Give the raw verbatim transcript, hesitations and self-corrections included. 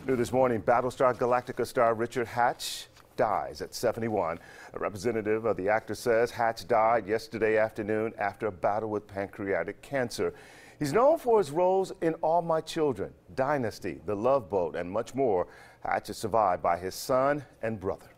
New this morning, Battlestar Galactica star Richard Hatch dies at seventy-one. A representative of the actor says Hatch died yesterday afternoon after a battle with pancreatic cancer. He's known for his roles in All My Children, Dynasty, The Love Boat, and much more. Hatch is survived by his son and brother.